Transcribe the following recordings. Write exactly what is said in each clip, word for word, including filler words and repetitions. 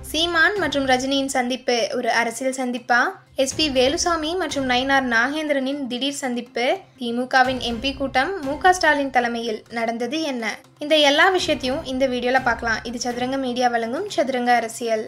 சீமான் மற்றும் ரஜினியின் சந்திப்பு ஒரு அரசியல் சந்திப்பா? எஸ்பி வேலுசாமி மற்றும் நயினார் நாகேந்திரனின் திடீர் சந்திப்பு, திமுகவின் எம்பி கூட்டம், மு க ஸ்டாலின் தலைமையில் நடந்தது என்ன? இந்த எல்லா விஷயத்தையும் இந்த வீடியோல பார்க்கலாம். இது சதுரங்க மீடியா வழங்கும் சதுரங்க அரசியல்.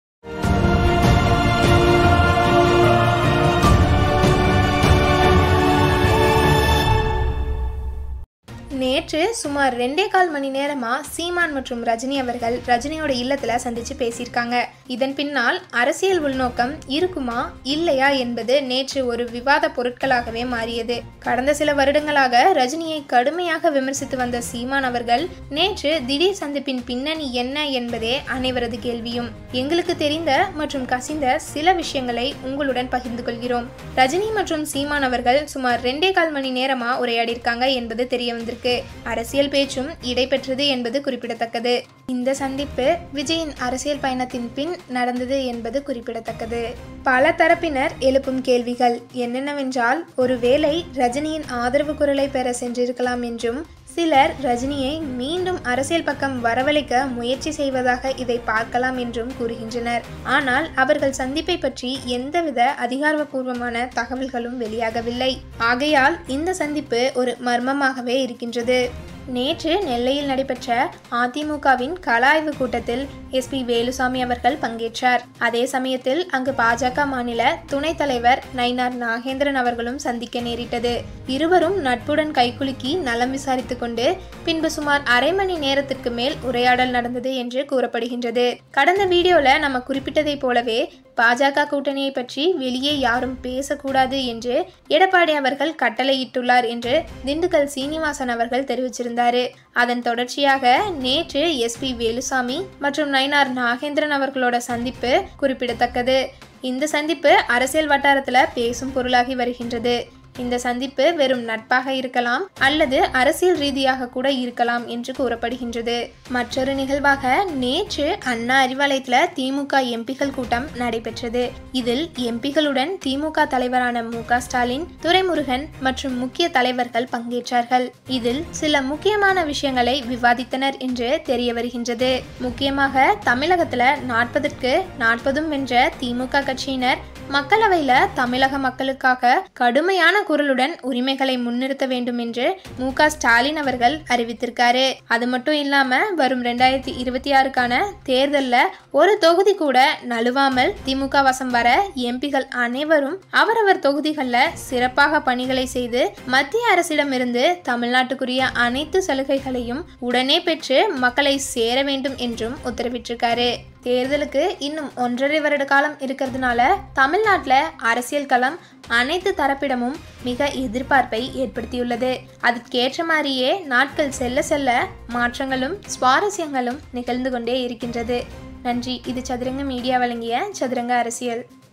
நேற்று சுமார் ரெண்டே கால் மணி நேரமா சீமான் மற்றும் ரஜினி அவர்கள் ரஜினியோட இல்லத்துல சந்திச்சு பேசியிருக்காங்க. இதன் பின்னால் அரசியல் உள்நோக்கம் இருக்குமா இல்லையா என்பது நேற்று ஒரு விவாத பொருட்களாகவே மாறியது. கடந்த சில வருடங்களாக ரஜினியை கடுமையாக விமர்சித்து வந்த சீமான் அவர்கள் நேற்று திடீர் சந்திப்பின் பின்னணி என்ன என்பதே அனைவரது கேள்வியும். எங்களுக்கு தெரிந்த மற்றும் கசிந்த சில விஷயங்களை உங்களுடன் பகிர்ந்து கொள்கிறோம். ரஜினி மற்றும் சீமான் அவர்கள் சுமார் ரெண்டே கால் மணி நேரமா உரையாடியிருக்காங்க என்பது தெரிய வந்திருக்கு. அரசியல் பேச்சும் இடைபெற்றது என்பது குறிப்பிடத்தக்கது. இந்த சந்திப்பு விஜயின் அரசியல் பயணத்தின் பின் நடந்தது என்பது குறிப்பிடத்தக்கது. பல தரப்பினர் எழுப்பும் கேள்விகள் என்னென்னவென்றால், ஒருவேளை ரஜினியின் ஆதரவு குரலை பெற சென்றிருக்கலாம் என்றும், சிலர் ரஜினியை மீண்டும் அரசியல் பக்கம் வரவழைக்க முயற்சி செய்வதாக இதை பார்க்கலாம் என்றும் கூறுகின்றனர். ஆனால் அவர்கள் சந்திப்பை பற்றி எந்தவித அதிகாரப்பூர்வமான தகவல்களும் வெளியாகவில்லை. ஆகையால் இந்த சந்திப்பு ஒரு மர்மமாகவே இருக்கின்றது. நேற்று நெல்லையில் நடைபெற்ற அதிமுகவின் கள ஆய்வு கூட்டத்தில் எஸ்பி வேலுசாமி அவர்கள் பங்கேற்றார். அதே சமயத்தில் அங்கு பாஜக மாநில துணைத் தலைவர் நயினார் நாகேந்திரன் அவர்களும் சந்திக்க நேரிட்டது. இருவரும் நட்புடன் கைகுலுக்கி நலம் விசாரித்துக் கொண்டு பின்பு சுமார் அரை மணி நேரத்திற்கு மேல் உரையாடல் நடந்தது என்று கூறப்படுகின்றது. கடந்த வீடியோல நம்ம குறிப்பிட்டதை போலவே பாஜக கூட்டணியை பற்றி வெளியே யாரும் பேசக்கூடாது என்று எடப்பாடி அவர்கள் கட்டளையிட்டுள்ளார் என்று திண்டுக்கல் சீனிவாசன் அவர்கள் தெரிவிச்சிருந்தாரு. அதன் தொடர்ச்சியாக நேற்று எஸ்பி வேலுசாமி மற்றும் நயினார் நாகேந்திரன் அவர்களோட சந்திப்பு குறிப்பிடத்தக்கது. இந்த சந்திப்பு அரசியல் வட்டாரத்துல பேசும் பொருளாகி வருகின்றது. இந்த சந்திப்பு வெறும் நட்பாக இருக்கலாம் அல்லது அரசியல் ரீதியாக கூட இருக்கலாம் என்று கூறப்படுகின்றது. மற்றொரு நிகழ்வாக நேற்று அண்ணா அறிவாலயத்துல திமுக எம்பிகள் கூட்டம் நடைபெற்றது. இதில் எம்பிகளுடன் திமுக தலைவரான மு க ஸ்டாலின், துரைமுருகன் மற்றும் முக்கிய தலைவர்கள் பங்கேற்றார்கள். இதில் சில முக்கியமான விஷயங்களை விவாதித்தனர் என்று தெரிய வருகின்றது. முக்கியமாக தமிழகத்துல நாற்பதற்கு நாற்பதும் வென்ற திமுக கட்சியினர் மக்களவையில தமிழக மக்களுக்காக கடுமையான குரலுடன் உரிமைகளை முன்னிறுத்த வேண்டும் என்று மு க ஸ்டாலின் அவர்கள் அறிவித்திருக்காரு. அது மட்டும் இல்லாம வரும் ரெண்டாயிரத்தி இருபத்தி ஆறுக்கான தேர்தல்ல ஒரு தொகுதி கூட நழுவாமல் திமுக வசம் வர எம்பிகள் அனைவரும் அவரவர் தொகுதிகள்ல சிறப்பாக பணிகளை செய்து மத்திய அரசிடமிருந்து தமிழ்நாட்டுக்குரிய அனைத்து சலுகைகளையும் உடனே பெற்று மக்களை சேர வேண்டும் என்றும் உத்தரவிட்டிருக்காரு. தேர்தலுக்கு இன்னும் ஒன்றரை வருட காலம் இருக்கிறதுனால தமிழ்நாட்டில் அரசியல் களம் அனைத்து தரப்பிடமும் மிக எதிர்பார்ப்பை ஏற்படுத்தியுள்ளது. அதுக்கேற்ற மாதிரியே நாட்கள் செல்ல செல்ல மாற்றங்களும் சுவாரஸ்யங்களும் நிகழ்ந்து கொண்டே இருக்கின்றது. நன்றி. இது சதுரங்க மீடியா வழங்கிய சதுரங்க அரசியல்.